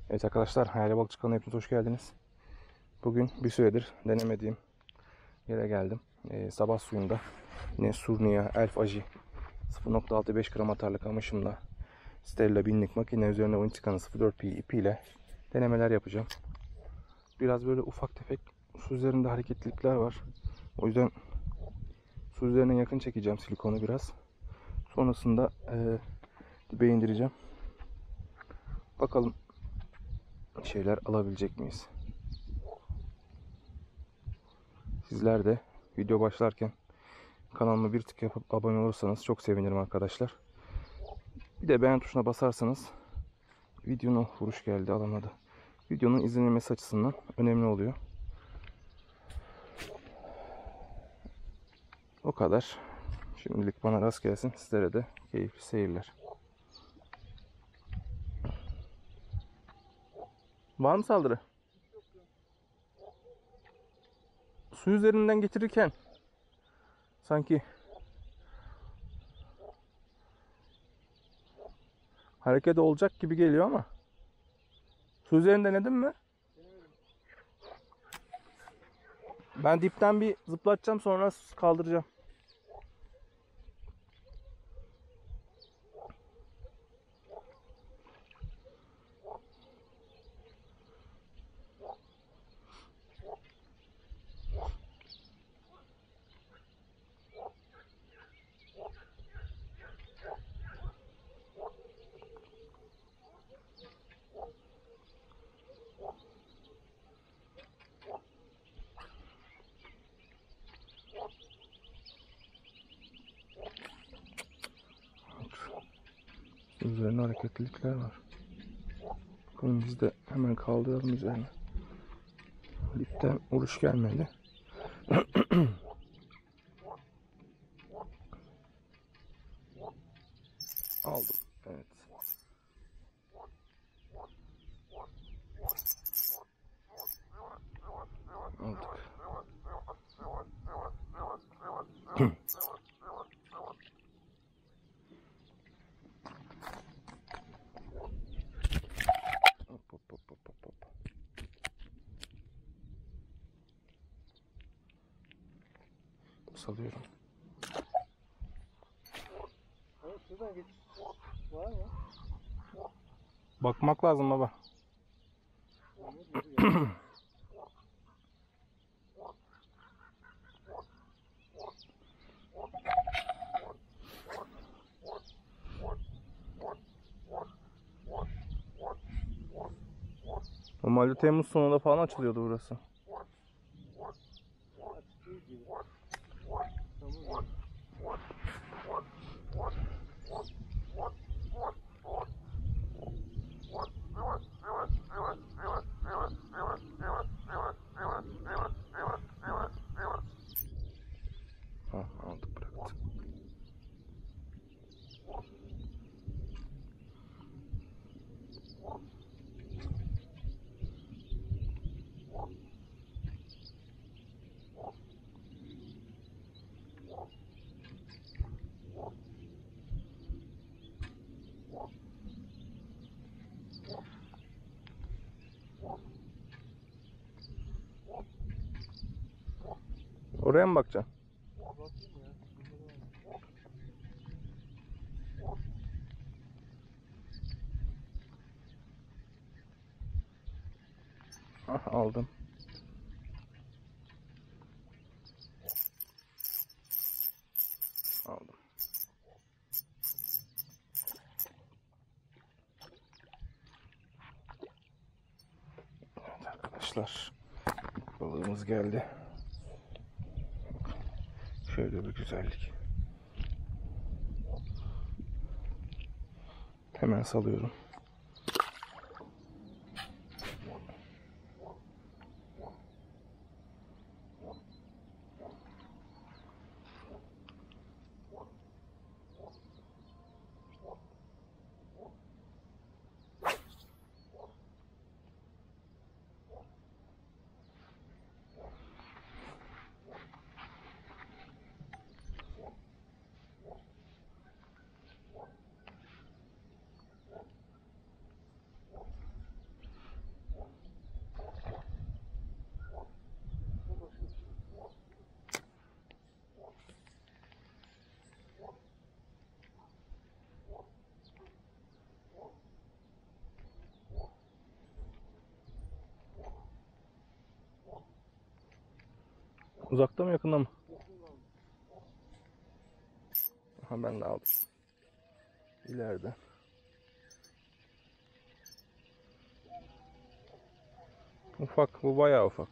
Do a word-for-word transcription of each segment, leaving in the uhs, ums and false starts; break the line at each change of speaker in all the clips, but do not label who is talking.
Evet arkadaşlar, Hayali Balıkçı kanalına hepiniz hoş geldiniz. Bugün bir süredir denemediğim yere geldim. Ee, sabah suyunda yine Surnia Elf Aji sıfır nokta altı beş gram atarlı kamışımla Stella binlik makine üzerine Unitica'nın sıfır dört pi ipiyle denemeler yapacağım. Biraz böyle ufak tefek su üzerinde hareketlilikler var. O yüzden su üzerine yakın çekeceğim silikonu biraz. Sonrasında e, dibe indireceğim. Bakalım şeyler alabilecek miyiz? Sizler de video başlarken kanalıma bir tık yapıp abone olursanız çok sevinirim arkadaşlar. Bir de beğen tuşuna basarsanız videonun vuruş geldi alamadı. Videonun izlenilmesi açısından önemli oluyor. O kadar. Şimdilik bana rast gelsin. Sizlere de keyifli seyirler. Var mı saldırı? Su üzerinden getirirken sanki hareket olacak gibi geliyor ama su üzerinde denedin mi? Ben dipten bir zıplatacağım, sonra kaldıracağım. Su üzerinde hareketlilikler var. Bakalım, biz de hemen kaldıralım üzerine. Dipten vuruş gelmedi. Aldım. Evet. Aldık. Hop hop hop hop hop hop. Salıyorum.
Şuradan geç. Var mı?
Bakmak lazım baba. Normalde Temmuz sonunda falan açılıyordu burası.
Açık değil gibi. Tamam.
Ha, aldık, bıraktık. Oraya mı bakacaksın?
Bakayım ya.
Ah, aldım. Aldım. Evet arkadaşlar, balığımız geldi. Şöyle bir güzellik. Hemen salıyorum. Uzakta mı yakında mı? Aha, ben de aldım. İleride. Ufak, bu bayağı ufak.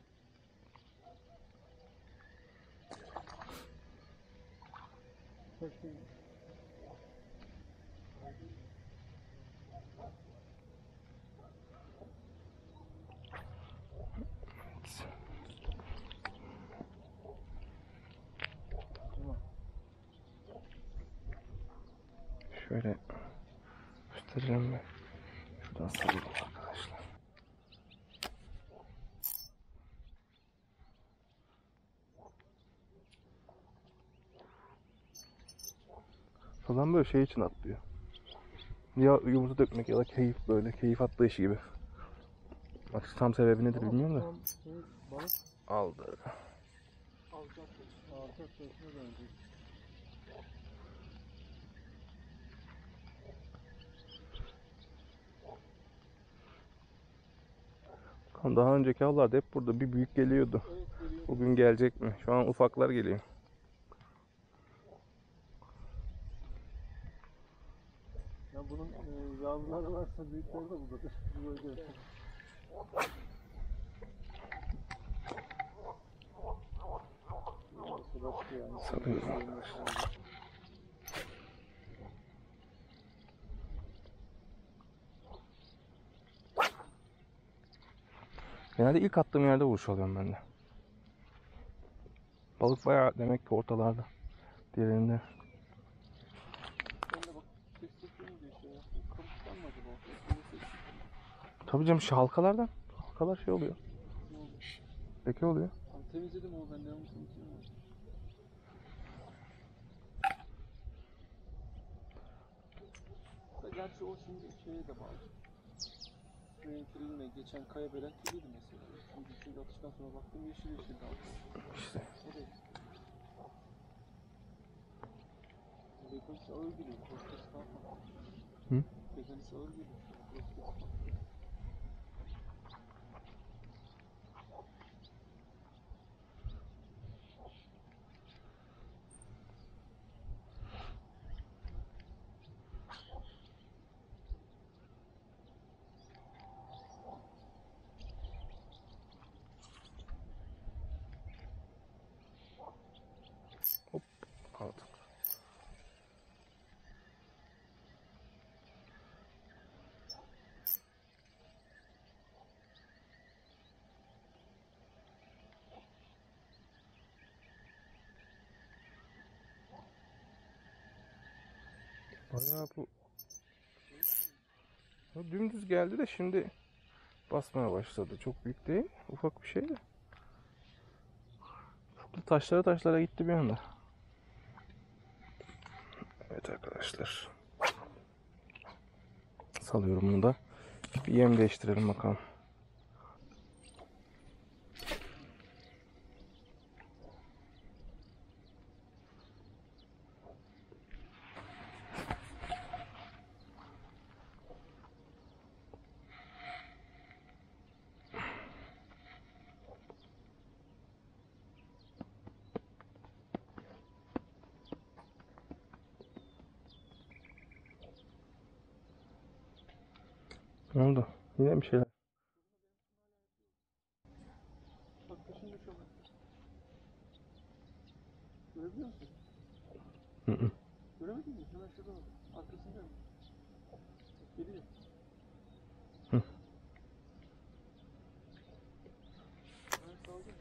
Şöyle göstereceğim ben. Şuradan sarayım arkadaşlar. Falan böyle şey için atlıyor. Ya yumurta dökmek ya da keyif, böyle keyif atlayışı gibi. Bak tam sebebi nedir bilmiyorum da.
Tam şey, balık
Aldı.
alacak. Alacak sözüne dönecek.
Daha önceki avlarda hep burada bir büyük geliyordu.
Evet, geliyor.
Bugün gelecek mi? Şu an ufaklar geliyor.
Ya bunun e, yavruları varsa büyükleri de buradadır. Bu bölgede. Burası başka yani.
Sanıyorum. Genelde ilk attığım yerde vuruş alıyorum ben de. Balık bayağı demek ki ortalarda. Diğerinde.
Ben de bak ses seslerini diyor şey ya. Bu kabuktan mı acaba? Böyle ses
Tabii canım, şu halkalardan. Halkalar şey oluyor.
ne olmuş?
Peki oluyor.
Abi temizledim o ben devam temizledim. Da gerçi o şimdi şeye de bağlı. Suyun kirliliğine geçen kaya belen kirliydi mesela. Şimdi şimdi atıştan sonra baktım yeşil yeşil kaldı.
İşte.
O da Bekanisi ağır geliyor. Prostes kalkma.
Hı?
Bekanisi ağır geliyor. Prostes kalkma.
Aldık. Bayağı bu bu dümdüz geldi de şimdi basmaya başladı. Çok büyük değil. Ufak bir şey de. Taşlara taşlara gitti bir anda. Evet arkadaşlar. Salıyorum bunu da. Bir yem değiştirelim bakalım. Ne oldu? Yine bir şeyler.
Bak kaşındı şu an. Görebiliyor musun?
Hı hı.
Göremedin mi? Hemen şurada bak. Arkasında mı? Geliyor.
Hı.
Ben saldım.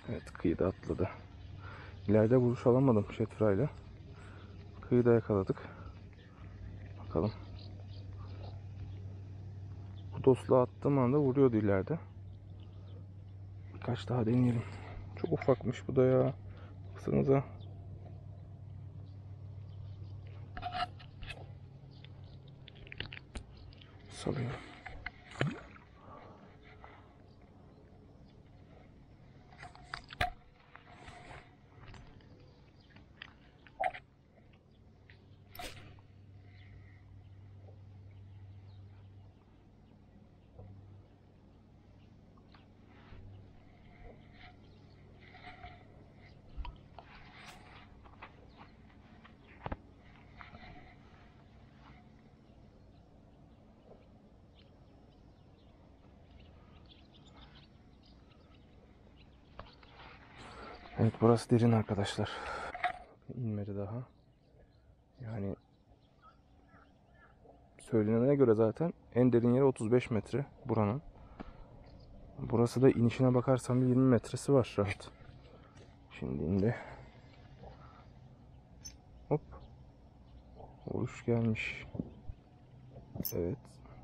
Evet, kıyıda atladı. İleride vuruş alamadım Jetfry'la. Kıyıda yakaladık. Bakalım. Kudosla attığım anda vuruyordu ileride. Birkaç daha deneyelim. Çok ufakmış bu da ya. Baksanıza. Salıyorum. Evet, burası derin arkadaşlar. İnmedi daha. Yani söylenene göre zaten en derin yeri otuz beş metre buranın. Burası da inişine bakarsam yirmi metresi var rahat. Şimdi indi. Hop. Vuruş gelmiş. Evet.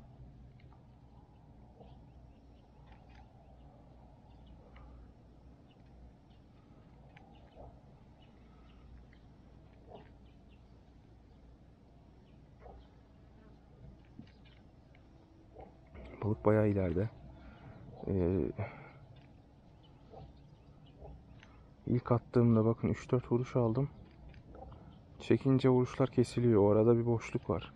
Balık bayağı ileride. Ee, ilk attığımda bakın üç dört vuruş aldım. Çekince vuruşlar kesiliyor. O arada bir boşluk var.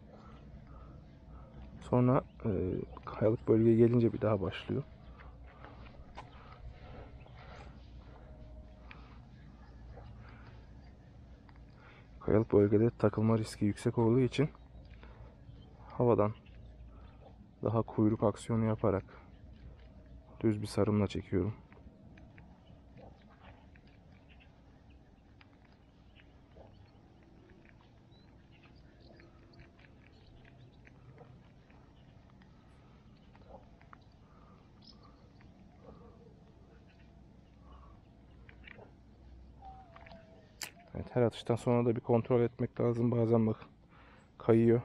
Sonra e, kayalık bölgeye gelince bir daha başlıyor. Kayalık bölgede takılma riski yüksek olduğu için havadan daha kuyruk aksiyonu yaparak düz bir sarımla çekiyorum. Evet, her atıştan sonra da bir kontrol etmek lazım. Bazen bak kayıyor.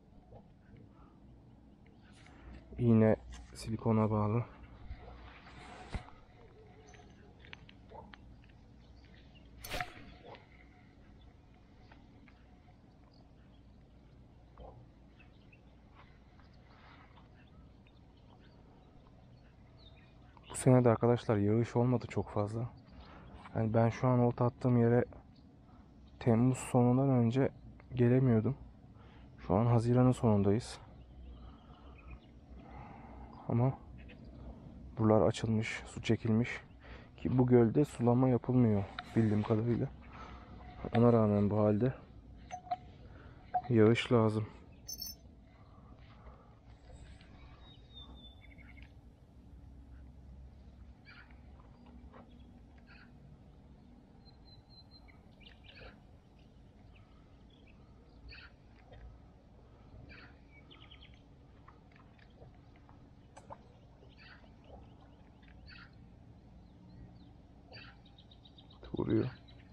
İğne silikona bağlı. Bu sene de arkadaşlar yağış olmadı çok fazla. Yani ben şu an olta attığım yere Temmuz sonundan önce gelemiyordum. Şu an Haziran'ın sonundayız. Ama buralar açılmış, su çekilmiş. Ki bu gölde sulama yapılmıyor bildiğim kadarıyla. Ona rağmen bu halde yağış lazım. Vuruyor.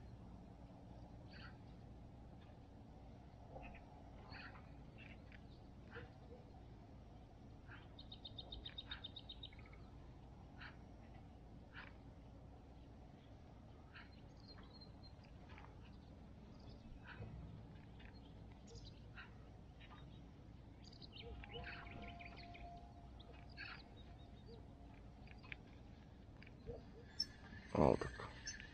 Aldık.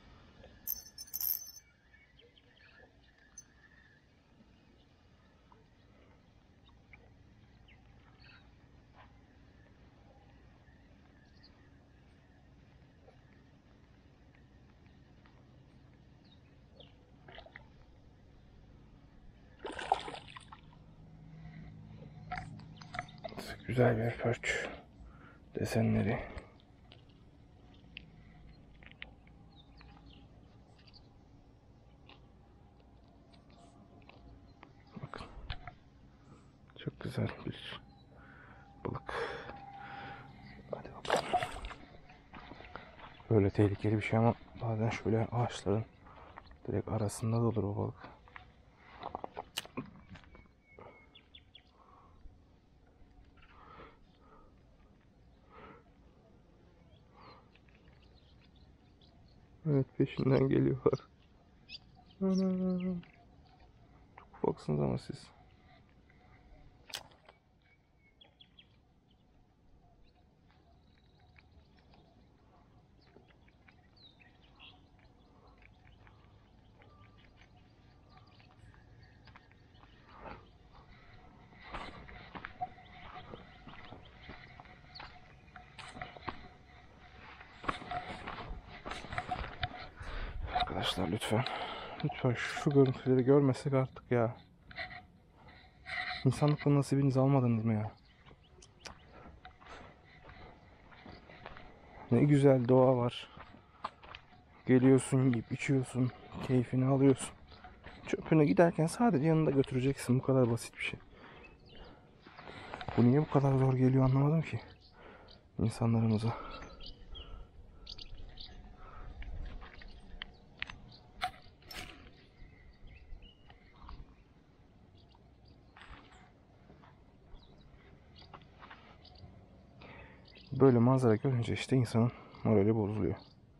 Güzel bir perç desenleri. Bakın. Çok güzel bir balık. Hadi bakalım. Böyle tehlikeli bir şey ama Bazen şöyle ağaçların direkt arasında da olur o balık. Evet, peşinden geliyorlar. Ana. Çok ufaksınız ama siz. Arkadaşlar lütfen. Lütfen şu görüntüleri görmesek artık ya. İnsanlıkla nasibinizi almadınız mı ya? Ne güzel doğa var. Geliyorsun, yiyip içiyorsun, keyfini alıyorsun. Çöpünü giderken sadece yanında götüreceksin. Bu kadar basit bir şey. Bu niye bu kadar zor geliyor anlamadım ki insanlarımıza. Böyle manzara görünce işte insanın morali bozuluyor.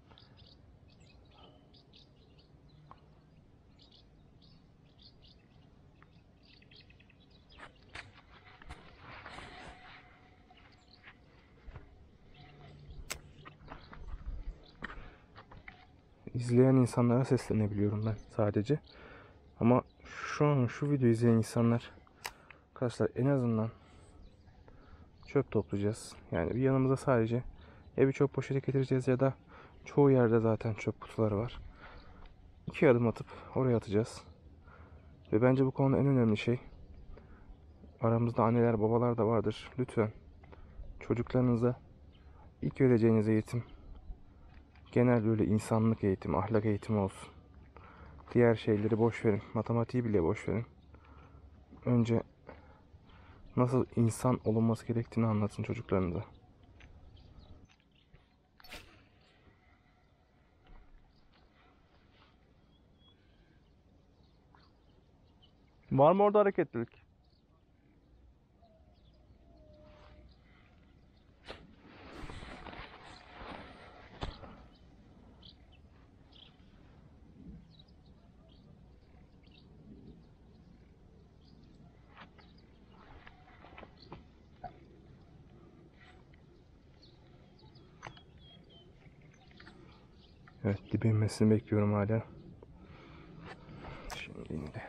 İzleyen insanlara seslenebiliyorum ben sadece. Ama şu an şu videoyu izleyen insanlar, arkadaşlar, en azından çöp toplayacağız. Yani bir yanımıza sadece ya bir çöp poşeti getireceğiz ya da çoğu yerde zaten çöp kutuları var. İki adım atıp oraya atacağız. Ve bence bu konuda en önemli şey, aramızda anneler babalar da vardır. Lütfen çocuklarınıza ilk vereceğiniz eğitim genel böyle insanlık eğitimi, ahlak eğitimi olsun. Diğer şeyleri boş verin. Matematiği bile boş verin. Önce nasıl insan olunması gerektiğini anlatın çocuklarınıza. Var mı orada hareketlilik? Evet, dibe inmesini bekliyorum hala. Şimdi indi.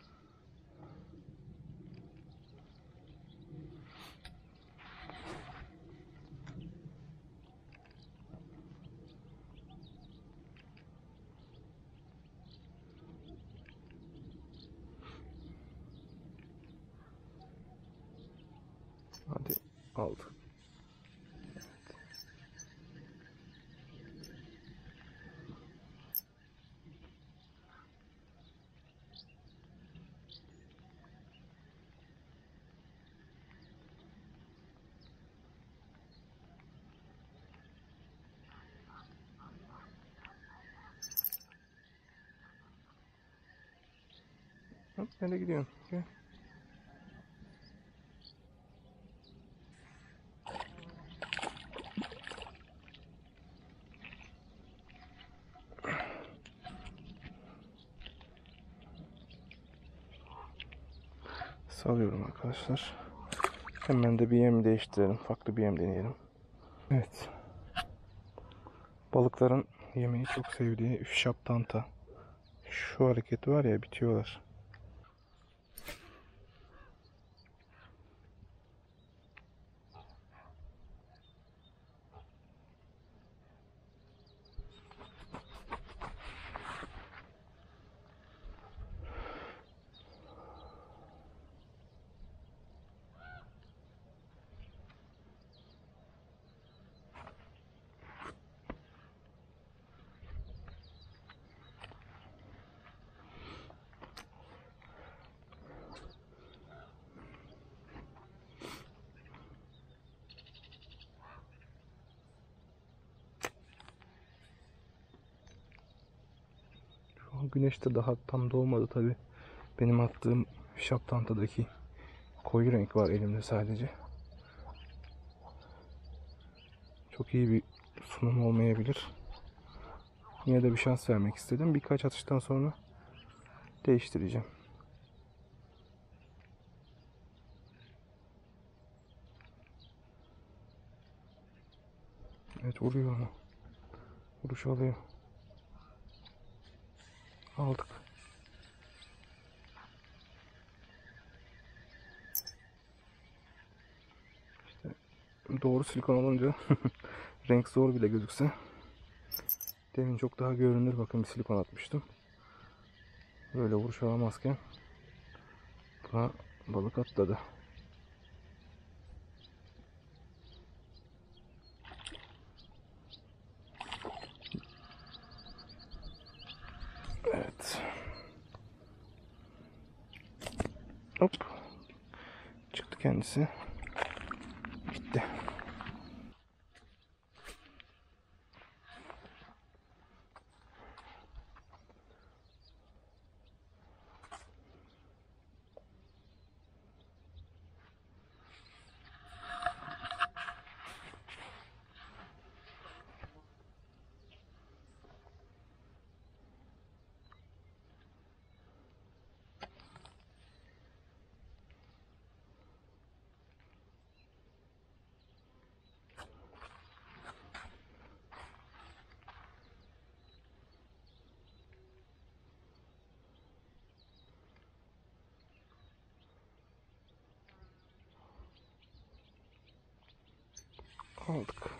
Hadi aldı. Hop, nereye gidiyorsun? Gel. Salıyorum arkadaşlar. Hemen de bir yem değiştirelim. Farklı bir yem deneyelim. Evet. Balıkların yemeği çok sevdiği üfşap tanta. Şu hareket var ya, bitiyorlar. Güneş de daha tam doğmadı tabi. Benim attığım şaptantadaki koyu renk var elimde sadece. Çok iyi bir sunum olmayabilir. Yine de bir şans vermek istedim. Birkaç atıştan sonra değiştireceğim. Evet, vuruyor onu. Vuruş alıyor. Aldık. İşte doğru silikon olunca renk zor bile gözükse demin çok daha görünür. Bakın bir silikon atmıştım. Böyle vuruş alamazken buna balık atladı. Evet. Hop. Çıktı kendisi. Gitti. Aldık.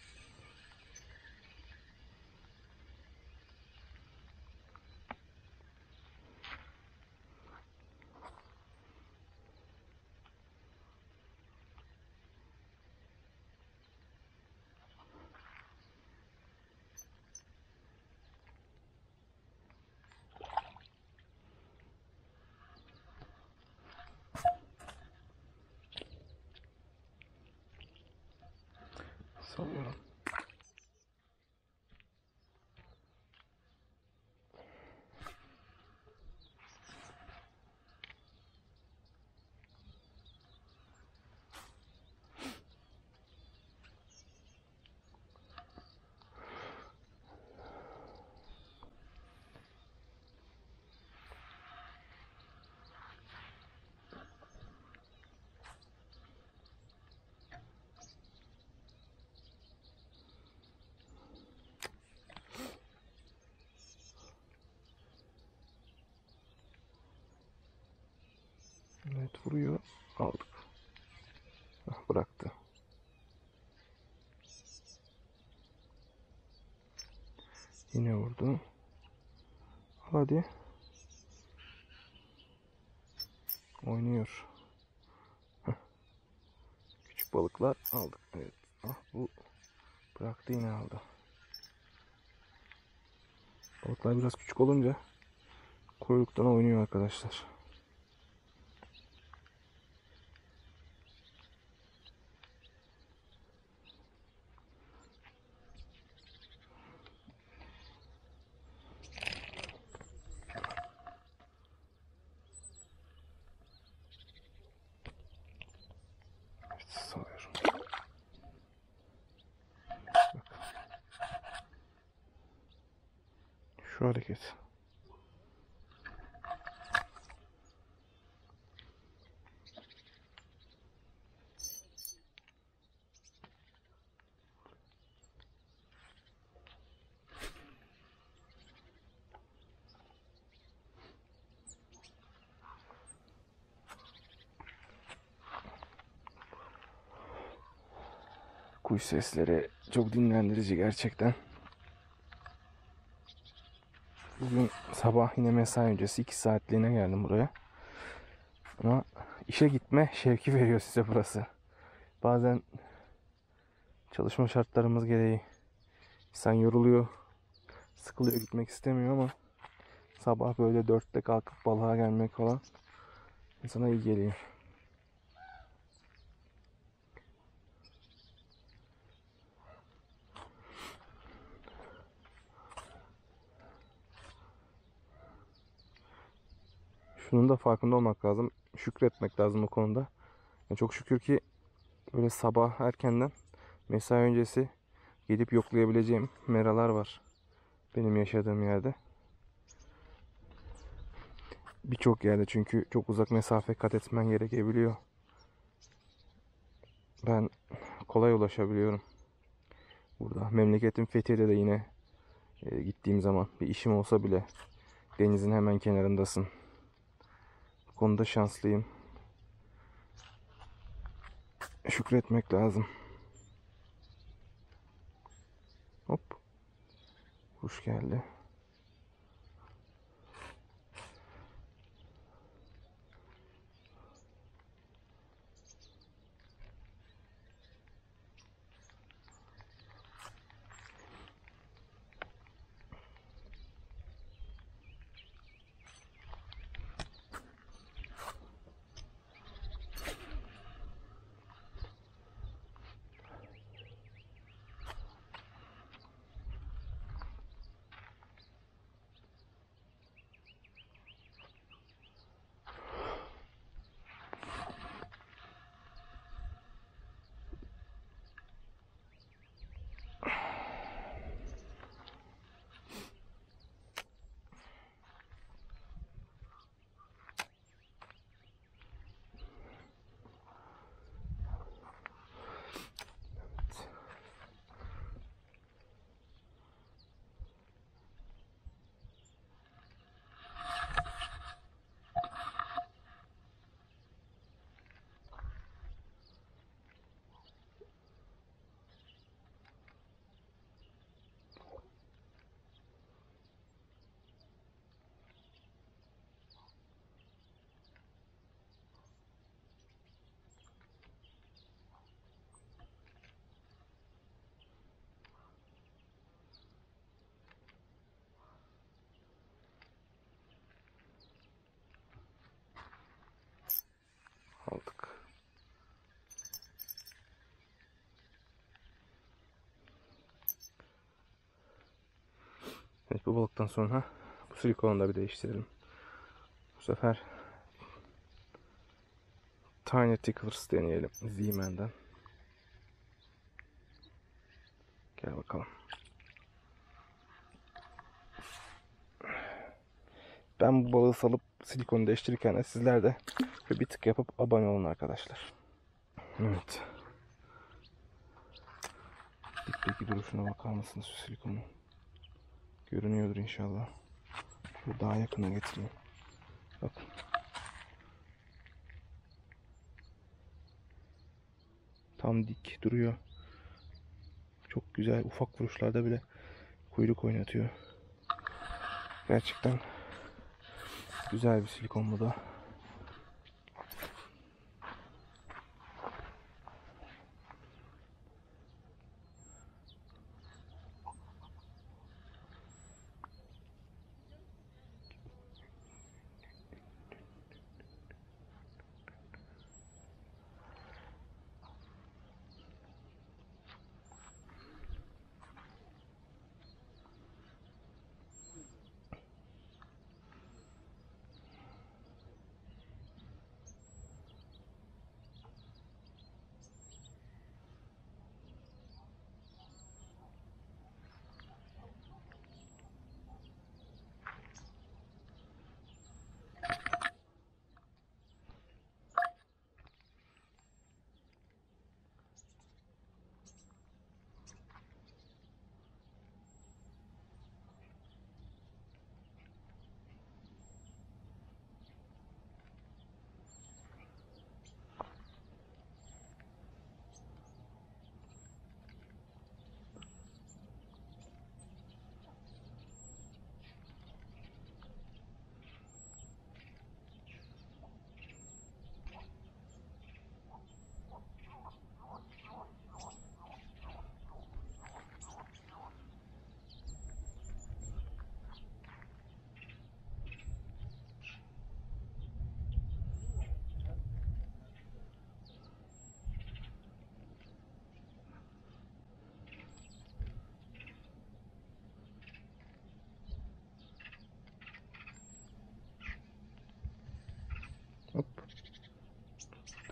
Sallıyorum. Evet, vuruyor. Aldık. Ah, bıraktı. Yine vurdu. Hadi. Oynuyor. Heh. Küçük balıklar aldık. Evet. Ah, bu bıraktı, yine aldı. Balıklar biraz küçük olunca kuyruktan oynuyor arkadaşlar. Evet, salıyorum. Şu hareket. Kuş sesleri çok dinlendirici gerçekten. Bugün sabah yine mesai öncesi iki saatliğine geldim buraya. Ama işe gitme şevki veriyor size burası. Bazen çalışma şartlarımız gereği insan yoruluyor, sıkılıyor, gitmek istemiyor ama sabah böyle dörtte kalkıp balığa gelmek falan insana iyi geliyor. Şunun da farkında olmak lazım. Şükretmek lazım bu konuda. Yani çok şükür ki böyle sabah erkenden mesai öncesi gelip yoklayabileceğim meralar var benim yaşadığım yerde. Birçok yerde çünkü çok uzak mesafe kat etmen gerekebiliyor. Ben kolay ulaşabiliyorum. Burada memleketim Fethiye'de de yine e, gittiğim zaman bir işim olsa bile denizin hemen kenarındasın. Bu konuda şanslıyım. Şükretmek lazım. Hop. Kuş geldi. Aldık. Evet, bu balıktan sonra bu silikonu da bir değiştirelim. Bu sefer Tiny Ticklers deneyelim. Z-Man'den. Gel bakalım. Ben bu balığı salıp silikonu değiştirirken de sizler de bir tık yapıp abone olun arkadaşlar. Evet. Dipteki duruşuna bakar mısınız şu silikonu? Görünüyordur inşallah. Şöyle daha yakına getireyim. Bakın. Tam dik duruyor. Çok güzel, ufak vuruşlarda bile kuyruk oynatıyor. Gerçekten güzel bir silikon bu da.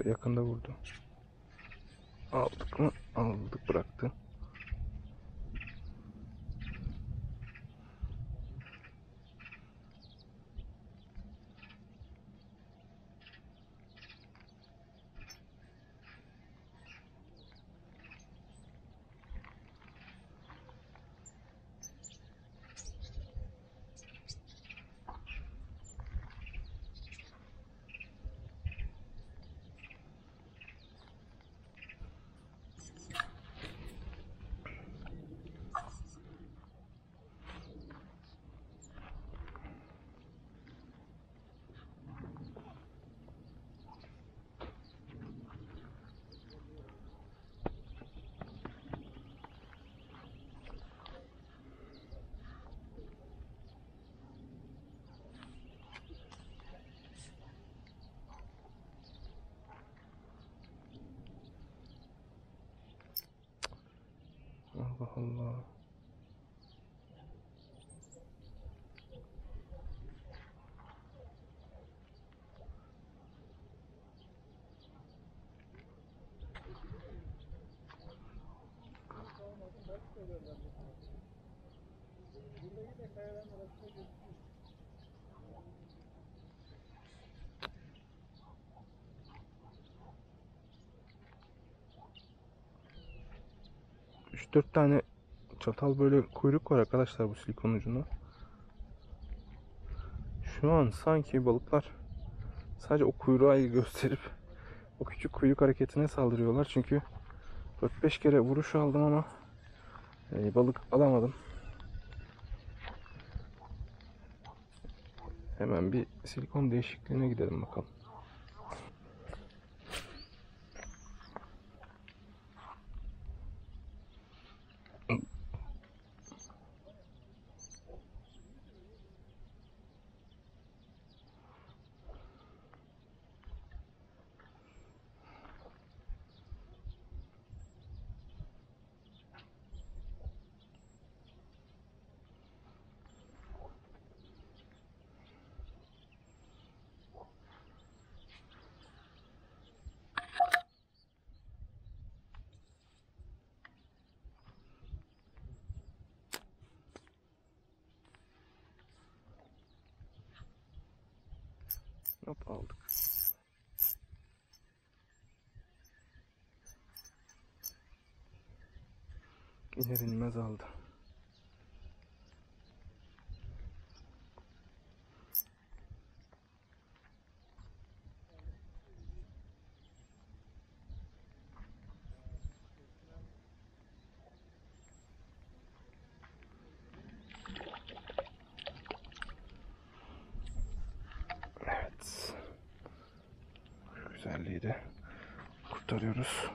yakında vurdu. Aldık mı? Aldık, bıraktı. Allah Allah. üç dört tane çatal böyle kuyruk var arkadaşlar bu silikon ucunda. Şu an sanki balıklar sadece o kuyruğa ilgi gösterip o küçük kuyruk hareketine saldırıyorlar. Çünkü dört beş kere vuruş aldım ama e, balık alamadım. Hemen bir silikon değişikliğine gidelim bakalım. Hop, aldık. İner inmez aldı. Evet. Şu güzelliği de kurtarıyoruz.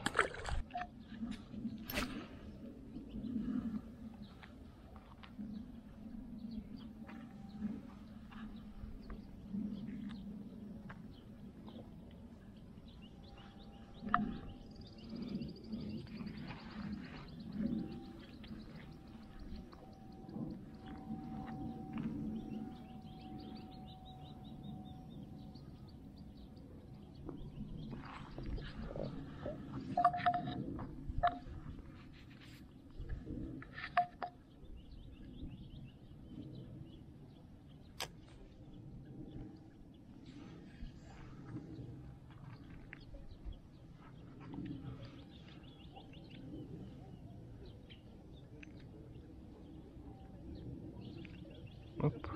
Hop.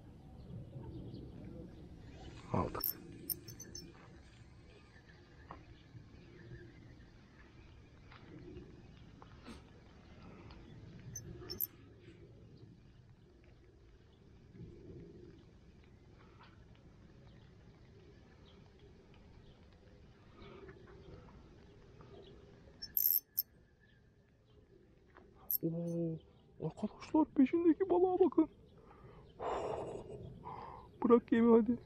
Aldık. Oo, arkadaşlar peşindeki balığa bakın. Bırak yemi hadi.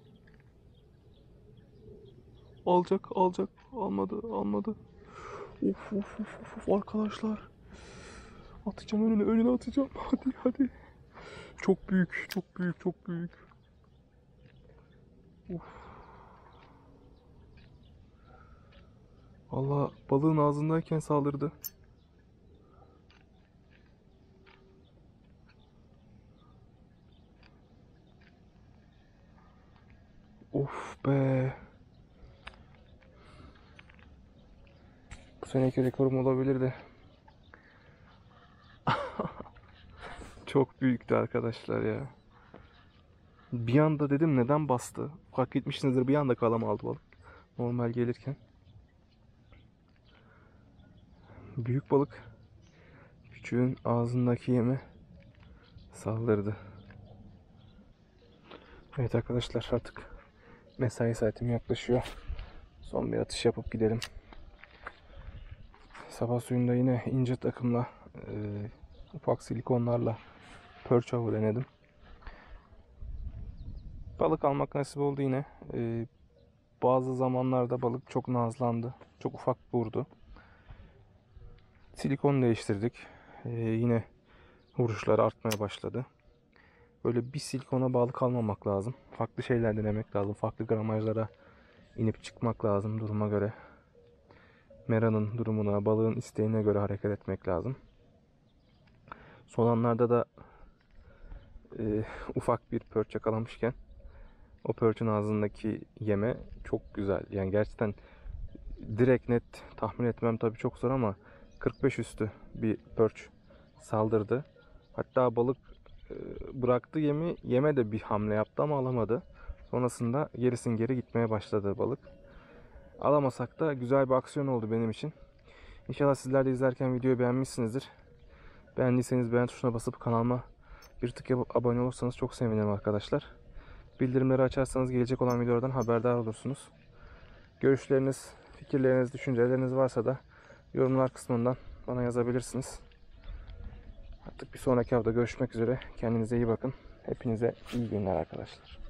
Alacak, alacak. Almadı, almadı. Of of of of, of arkadaşlar. Atacağım önüne, önüne atacağım. Hadi hadi. Çok büyük, çok büyük, çok büyük. Of. Allah, balığın ağzındayken saldırdı. Of be. Bu seneki rekorum olabilir de. Çok büyüktü arkadaşlar ya. Bir anda dedim neden bastı? Fark etmişsinizdir, bir anda kalama aldı balık. Normal gelirken. Büyük balık küçüğün ağzındaki yemi saldırdı. Evet arkadaşlar, artık mesai saatim yaklaşıyor. Son bir atış yapıp gidelim. Sabah suyunda yine ince takımla e, ufak silikonlarla perch avı denedim. Balık almak nasip oldu yine. E, bazı zamanlarda balık çok nazlandı. Çok ufak vurdu. Silikon değiştirdik. E, yine vuruşlar artmaya başladı. Böyle bir silikona bağlı kalmamak lazım. Farklı şeyler denemek lazım. Farklı gramajlara inip çıkmak lazım duruma göre. Meranın durumuna, balığın isteğine göre hareket etmek lazım. Son anlarda da e, ufak bir perch yakalamışken o perch'ün ağzındaki yeme çok güzel. Yani gerçekten direkt net tahmin etmem tabii çok zor ama kırk beş üstü bir perch saldırdı. Hatta balık e, bıraktı yemi, yeme de bir hamle yaptı ama alamadı. Sonrasında gerisin geri gitmeye başladı balık. Alamasak da güzel bir aksiyon oldu benim için. İnşallah sizler de izlerken videoyu beğenmişsinizdir. Beğendiyseniz beğen tuşuna basıp kanalıma bir tık yapıp abone olursanız çok sevinirim arkadaşlar. Bildirimleri açarsanız gelecek olan videolardan haberdar olursunuz. Görüşleriniz, fikirleriniz, düşünceleriniz varsa da yorumlar kısmından bana yazabilirsiniz. Artık bir sonraki hafta görüşmek üzere. Kendinize iyi bakın. Hepinize iyi günler arkadaşlar.